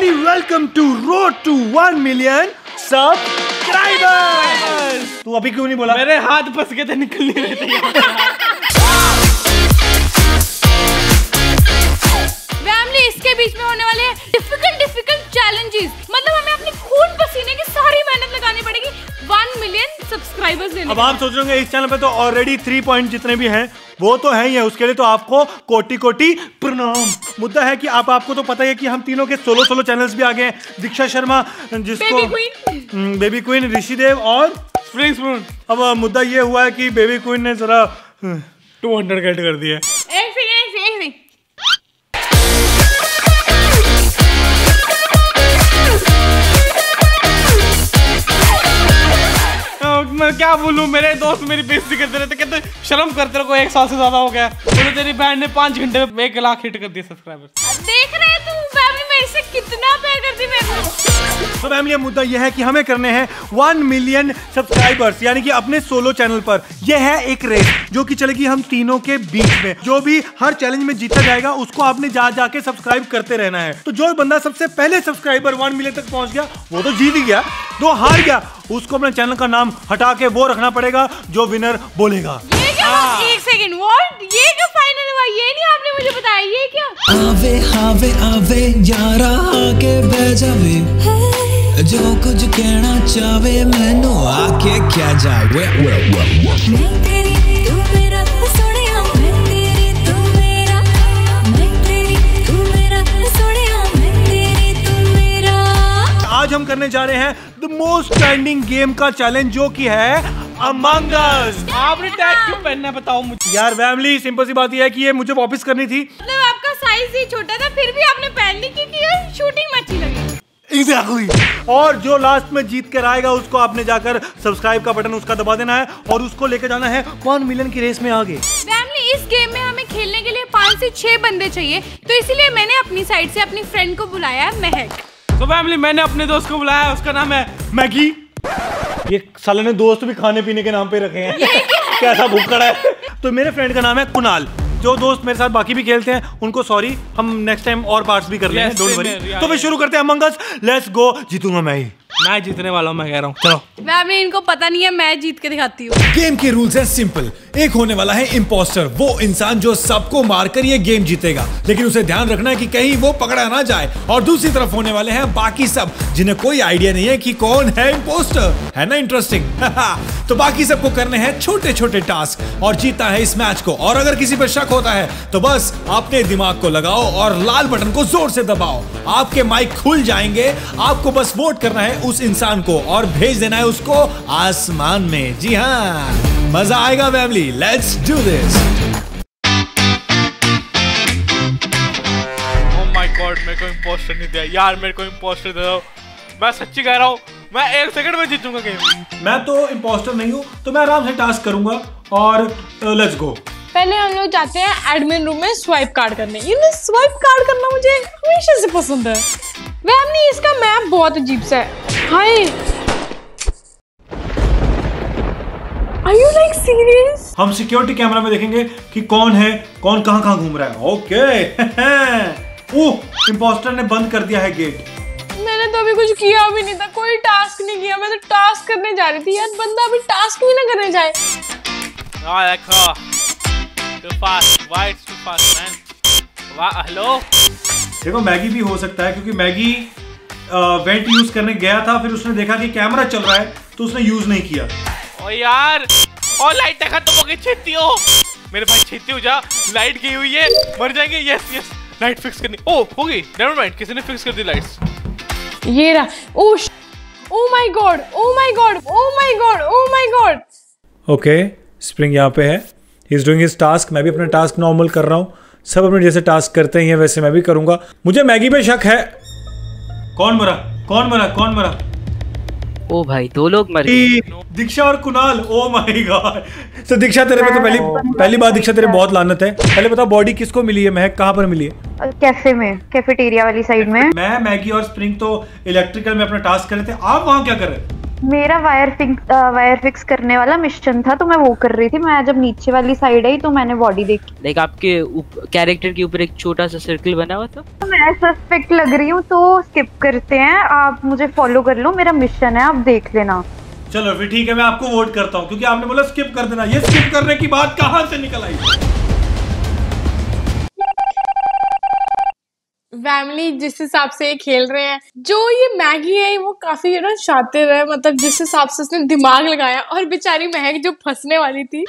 Family welcome to road to 1 million subscribers. तू अभी क्यों नहीं बोला? मेरे हाथ फंस गए थे, निकल नहीं रहे थे। फैमिली इसके बीच में होने वाले डिफिकल्ट चैलेंजेस, मतलब हमें अपनी खून पसीने की सारी मेहनत लगानी पड़ेगी 1 मिलियन सब्सक्राइबर्स लेने। अब आप सोच रहे होंगे इस चैनल पे तो ऑलरेडी 3 पॉइंट जितने भी हैं वो तो है ही है, उसके लिए तो आपको कोटि कोटि प्रणाम। मुद्दा है कि आपको तो पता ही है कि हम तीनों के सोलो चैनल्स भी आ गए हैं। दीक्षा शर्मा जिसको बेबी क्वीन, ऋषिदेव और स्प्रिंग स्पून। अब मुद्दा ये हुआ है कि बेबी क्वीन ने जरा 200 गेट कर दिया। एक सेकंड मैं क्या बोलूं, मेरे दोस्त मेरी बेइज्जती करते रहते, कहते शर्म करते रहो, 1 साल से ज्यादा हो गया। बोले तेरी बहन ने 5 घंटे में 1 लाख हिट कर दिया सब्सक्राइबर। देख रहे तू फैमिली में इससे कितना प्यार करती मेरे को। तो फैमिली मुद्दा यह है कि हमें करने हैं 1 मिलियन सब्सक्राइबर्स, यानी कि अपने सोलो चैनल पर। यह है एक रेस जो कि चलेगी हम तीनों के बीच में। जो भी हर चैलेंज में जीता जाएगा उसको आपने जाके सब्सक्राइब करते रहना है। तो जो बंदा सबसे पहले सब्सक्राइबर 1 मिलियन तक पहुंच गया वो तो जीत ही गया। जो हार गया उसको अपने चैनल का नाम हटा के वो रखना पड़ेगा जो विनर बोलेगा। ये क्या? एक सेकंड, व्हाट? ये क्या फाइनल हुआ? ये नहीं आपने मुझे बताया, ये क्या? आवे आवे आवे यारा आके बह जावे, जो कुछ कहना चाहे मैनू आके क्या जावे। मैं तेरी तू मेरा सोनिया, मैं तेरी तू मेरा, मैं तेरी तू मेरा सोनिया, मैं तेरी तू मेरा। आज हम करने जा रहे हैं द मोस्ट ट्रेंडिंग गेम का चैलेंज जो कि है अमंग अस। आपने टैग क्यों पहनना है बताओ मुझे। यार फैमिली सिंपल सी बात यह है कि ये मुझे वापस करनी थी। मतलब आपका साइज ही छोटा था फिर भी आपने पहन ली क्योंकि ये शूटिंग में अच्छी लगी। Exactly. और जो लास्ट में जीत कर आएगा उसको आपने जाकर सब्सक्राइब का बटन उसका दबा देना है और उसको लेकर जाना है 1 मिलियन की रेस में आगे। फैमिली इस गेम में हमें खेलने के लिए 5 से 6 बंदे चाहिए, तो इसीलिए मैंने अपनी साइड से अपनी फ्रेंड को बुलाया है, महक। तो फैमिली मैंने अपने दोस्त को बुलाया, उसका नाम है मैगी। ये साले ने दोस्त भी खाने पीने के नाम पे रखे हैं। कैसा भूखड़ा है। तो मेरे फ्रेंड का नाम है कुणाल। जो दोस्त मेरे साथ बाकी भी खेलते हैं उनको सॉरी, हम नेक्स्ट टाइम और पार्ट्स भी कर लेंगे, डोंट वरी। तो फिर शुरू करते हैं अमंग अस। Let's go. जीतूंगा मैं ही। मैं जीतने वाला हूँ, मैं कह रहा हूँ। चलो फैमिली इनको पता नहीं है, मैं जीत के दिखाती हूँ। गेम के रूल्स हैं सिंपल। एक होने वाला है इम्पोस्टर, वो इंसान जो सबको मारकर ये गेम जीतेगा, लेकिन उसे ध्यान रखना है कि कहीं वो पकड़ा ना जाए। और दूसरी तरफ होने वाले हैं बाकी सब जिन्हें कोई आइडिया नहीं है कि कौन है इम्पोस्टर। है ना इंटरेस्टिंग? तो बाकी सबको करने हैं छोटे छोटे टास्क और जीतना है इस मैच को। और अगर किसी पर शक होता है तो बस अपने दिमाग को लगाओ और लाल बटन को जोर से दबाओ। आपके माइक खुल जाएंगे। आपको बस वोट करना है उस इंसान को और भेज देना है उसको आसमान में। जी हाँ, मजा आएगा family. Let's do this. Oh my god, मेरे को इम्पोस्टर नहीं दिया यार, मेरे को इम्पोस्टर दे दो। मैं सच्ची कह रहा हूँ, मैं 1 सेकंड में जीतूंगा गेम। मैं तो इम्पोस्टर नहीं हूँ तो मैं आराम से टास्क करूंगा और लेट्स गो। पहले हम लोग जाते हैं एडमिन रूम में स्वाइप कार्ड करने। स्वाइप कार्ड करना मुझे हमेशा से पसंद है। फैमिली इसका मैप बहुत अजीब सा है। Hi, are you like serious? हम सिक्योरिटी कैमरा में देखेंगे कि कौन है, कौन कहाँ बंद कर है। ओके। ओह, इम्पोस्टर ने बंद कर दिया है गेट। मैंने तो अभी कुछ किया भी नहीं था, कोई टास्क नहीं किया। मैं तो टास्क करने जा रही थी यार, बंदा अभी टास्क भी ना करने जाए। देखो too fast, why it's too fast man? Hello, देखो मैगी भी हो सकता है क्योंकि मैगी वेंट यूज करने गया था, फिर उसने देखा कि कैमरा चल रहा है तो उसने यूज नहीं किया। ओ यार, और लाइट खत्म हो गई, छेती हो मेरे भाई, छेती हो जा। लाइट गई हुई है, मर जाएंगे। यस लाइट फिक्स करनी। ओ हो गई, नेवर माइंड, किसी ने फिक्स कर दी लाइट्स। ये रहा। Oh my god, oh my god, oh my god, oh my god. Okay, Spring यहाँ पे है। He is doing his task. मैं भी अपना टास्क नॉर्मल कर रहा हूँ। सब अपने जैसे टास्क करते हैं वैसे मैं भी करूंगा। मुझे मैगी पे शक है। कौन मरा? ओ भाई, 2 लोग मर गए। दीक्षा और कुणाल। ओ माय गॉड। तो दीक्षा तेरे पे तो पहली बार दीक्षा तेरे बहुत लानत है। पहले बता बॉडी किसको मिली है? महक कहाँ पर मिली है? कैफे में, कैफेटेरिया वाली साइड में। मैं, मैगी और स्प्रिंग तो इलेक्ट्रिकल में अपना टास्क कर रहे थे। आप वहाँ क्या कर रहे थे? मेरा वायर फिक्स करने वाला मिशन था तो मैं वो कर रही थी। मैं जब नीचे वाली साइड आई तो मैंने बॉडी देखी। लाइक आपके कैरेक्टर के ऊपर एक छोटा सा सर्कल बना हुआ था। तो मैं सस्पेक्ट लग रही हूँ तो स्किप करते हैं। आप मुझे फॉलो कर लो, मेरा मिशन है, आप देख लेना। चलो फिर ठीक है, मैं आपको वोट करता हूँ क्योंकि आपने बोला स्किप कर देना। ये स्किप करने की बात कहाँ से निकल आई? फैमिली जिस हिसाब से ये खेल रहे हैं, जो ये मैगी है वो काफी ना शातिर है, मतलब जिस हिसाब से उसने दिमाग लगाया। और बेचारी महक जो फंसने वाली थी।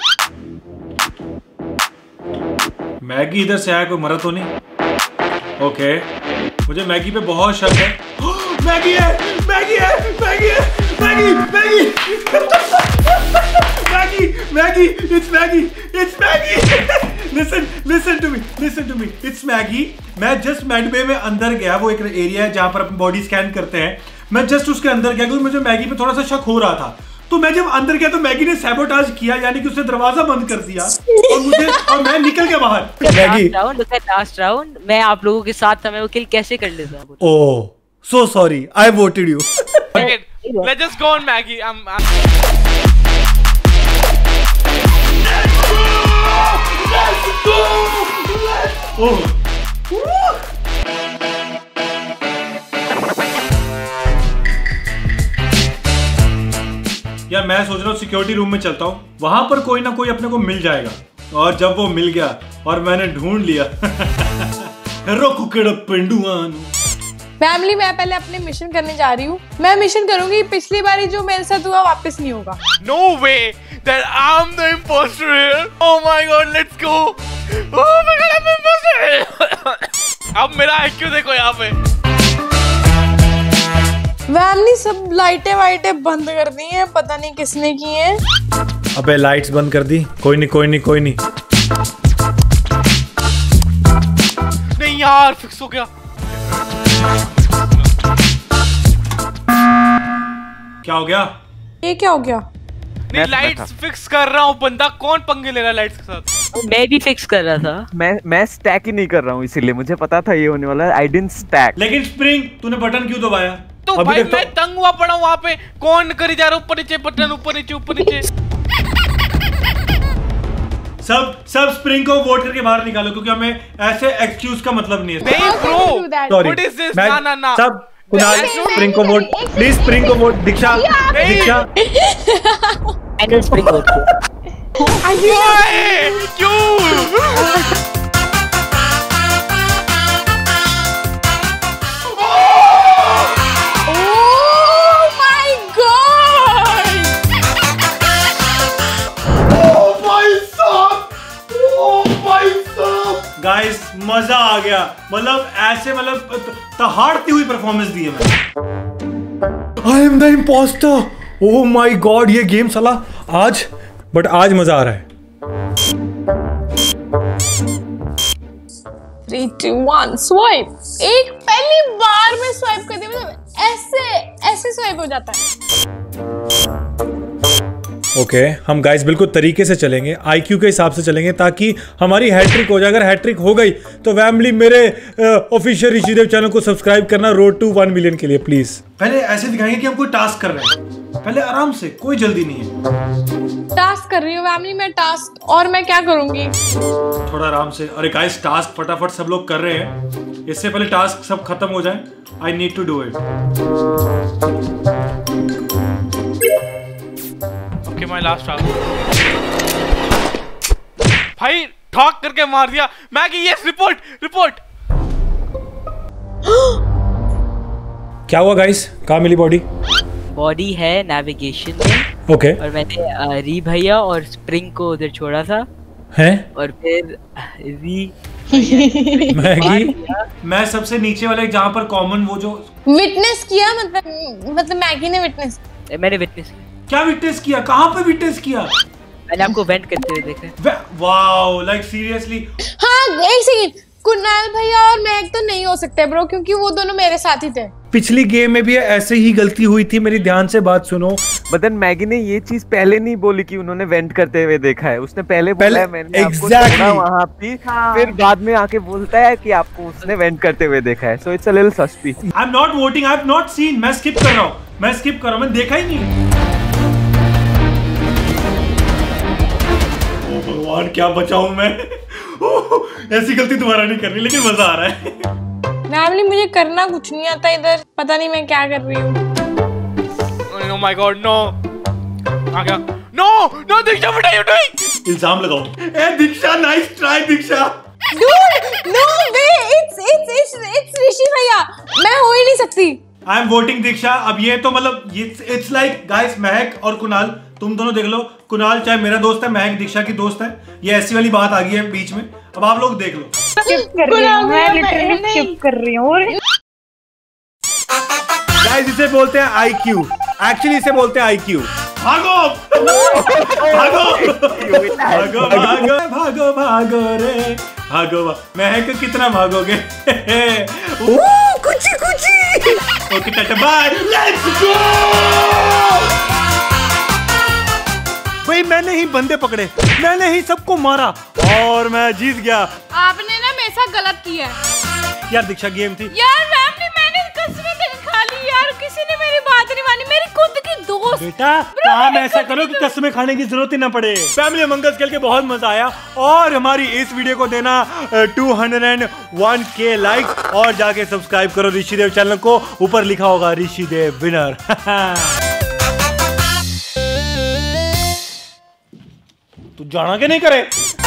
मैगी इधर से आया, कोई मरा तो नहीं? ओके, मुझे मैगी पे बहुत शक है। मैगी है, मैगी है, मैगी है, Maggie, Maggie, Maggie, Maggie, it's Maggie, it's Maggie. Listen to me, it's Maggie. मैं जस्ट मेडबे में अंदर गया, वो एक एरिया है जहाँ पर अपनी बॉडी स्कैन करते हैं। मैं जस्ट उसके अंदर गया क्योंकि मुझे मैगी पे थोड़ा सा शक हो रहा था। तो मैं जब अंदर गया तो मैगी ने सैबोटाज किया, यानी कि उसने दरवाजा बंद कर दिया और मैं निकल गया बाहर। मैगी लास्ट राउंड मैं आप लोगों के साथ था, मैं वो किल कैसे कर लेता? ओह so sorry, I voted you. Okay, let's just go on Maggie. Oh. यार मैं सोच रहा हूँ सिक्योरिटी रूम में चलता हूँ, वहां पर कोई ना कोई अपने को मिल जाएगा। और जब वो मिल गया और मैंने ढूंढ लिया रोकू केड़ा पेंडुआन। फैमिली मैं पहले अपने मिशन करने जा रही हूँ। मैं मिशन करूंगी, पिछली बारी जो मेरे साथ हुआ वापस नहीं होगा। No way that I'm the imposter here. Oh my god, let's go. Oh my god, I'm the imposter. अब मेरा IQ देखो यहाँ पे। फैमिली सब लाइटें वाइटें बंद कर दी हैं, पता नहीं किसने की हैं। अबे लाइट्स बंद कर दी। कोई नहीं। नहीं यार, फिक्स हो गया। क्या हो गया? ये क्या हो गया? नहीं, लाइट्स फिक्स कर रहा हूँ। बंदा कौन पंगे ले रहा है लाइट्स के साथ? मैं भी फिक्स कर रहा था। मैं स्टैक ही नहीं कर रहा हूँ, इसीलिए मुझे पता था ये होने वाला है। I didn't stack. लेकिन स्प्रिंग तूने बटन क्यों दबाया? तो भाई मैं तंग हुआ पड़ा हूँ वहाँ पे। कौन करी जा रहा ऊपर नीचे बटन, ऊपर नीचे। सब स्प्रिंग को वोट करके बाहर निकालो क्योंकि हमें ऐसे एक्सक्यूज का मतलब नहीं है। नहीं ब्रो, व्हाट इज दिस? ना सब कुणाल स्प्रिंग को वोट, प्लीज स्प्रिंग को vote. Diksha and Spring vote क्यों? गाइस मजा आ गया, मतलब ऐसे तहाड़ती हुई परफॉर्मेंस दी है मैं। I am the impostor. Oh my god, ये गेम साला आज मजा आ रहा है। 3, 2, 1 स्वाइप। एक पहली बार में स्वाइप कर दिया, मतलब ऐसे स्वाइप हो जाता है। ओके, हम गाइस बिल्कुल तरीके से चलेंगे, आईक्यू के हिसाब से चलेंगे ताकि हमारी हैट्रिक हो जाए। अगर हैट्रिक हो गई तो फैमिली मेरे ऑफिशियल ऋषिदेव चैनल को सब्सक्राइब करना रोड टू 1 मिलियन के लिए प्लीज। पहले ऐसे दिखाएंगे कि हम कोई टास्क कर रहे हैं, पहले आराम से, कोई जल्दी नहीं है। टास्क कर रही हूँ फैमिली मैं टास्क, और मैं क्या करूंगी? थोड़ा आराम से। अरे गाइस टास्क फटाफट सब लोग कर रहे हैं, इससे पहले टास्क सब खत्म हो जाए। I need to do it. Okay, my last task. भाई ठॉक करके मार दिया। Maggie, yes, report. क्या हुआ गाइस? कहाँ मिली बॉडी? बॉडी है नेविगेशन में। ओके। और मैंने री भैया और स्प्रिंग को उधर छोड़ा था। हैं? और फिर री मैगी, मैं सबसे नीचे वाले जहाँ पर कॉमन वो जो विटनेस किया, मतलब मैगी ने विटनेस। मैंने विटनेस किया। क्या विटनेस किया? कहाँ पे विटनेस किया? मैंने आपको वेंट करते हुए देखा। Wow, like seriously? हाँ, एक सेकंड, कुणाल भैया और महक तो नहीं हो सकते ब्रो, क्योंकि वो दोनों मेरे साथ ही थे। पिछली गेम में भी ऐसे ही गलती हुई थी, मेरी ध्यान से बात सुनो। बदन मैगी ने ये चीज पहले नहीं बोली कि उन्होंने वेंट करते हुए देखा है। उसने पहले बोला है मैंने आपको छोड़ा वहाँ पे, फिर बाद में आके बोलता है कि आपको उसने वेंट करते हुए देखा है। So it's a little suspicious. I am not voting, I have not seen. मैं स्किप कर रहा हूँ, मैंने देखा ही नहीं। भगवान क्या बचाऊं मैं। ऐसी गलती दोबारा नहीं करनी, लेकिन मजा आ रहा है। फैमिली मुझे करना कुछ नहीं आता इधर, पता नहीं मैं क्या कर रही हूँ। Oh my God, no! आ गया। No, no, Diksha, what are you doing? इल्जाम लगाओ। ए Diksha, nice try Diksha. Dude, no way, it's Rishi भैया, मैं हो ही नहीं सकती। I am voting Diksha. अब ये तो मतलब इट्स लाइक गाइस, महक और कुणाल तुम दोनों देख लो। कुणाल चाहे मेरा दोस्त है, महक दीक्षा की दोस्त है। ये ऐसी वाली बात आ गई है बीच में। अब आप लोग देख लो। स्किप कर रही हूं मैं, लिटरली स्किप कर रही हूं। गाइस इसे बोलते हैं IQ, एक्चुअली इसे बोलते हैं IQ। भागो भागो भागो भागो भागो भागो रे भागो। महक कितना भागोगे? कुछ okay tata bye, let's go. भाई मैंने ही बंदे पकड़े, मैंने ही सबको मारा और मैं जीत गया। आपने ना मेरे साथ गलत किया है। यार दीक्षा गेम थी यार फैमिली, मैंने कसमें खा ली यार, किसी ने मेरी बात नहीं मानी, मेरी खुद की दोस्त। बेटा काम ऐसा करो कि कसमें खाने की जरूरत ही ना पड़े। फैमिली अमंग अस खेल के बहुत मजा आया और हमारी इस वीडियो को देना 201K लाइक्स और जाके सब्सक्राइब करो ऋषिदेव चैनल को। ऊपर लिखा होगा ऋषिदेव विनर। तू जाना के नहीं करे।